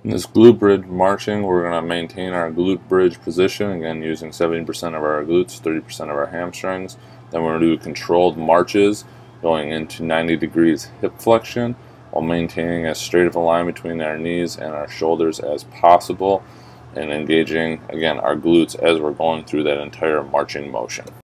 In this glute bridge marching, we're going to maintain our glute bridge position, again using 70% of our glutes, 30% of our hamstrings. Then we're going to do controlled marches going into 90 degrees hip flexion while maintaining as straight of a line between our knees and our shoulders as possible, and engaging, again, our glutes as we're going through that entire marching motion.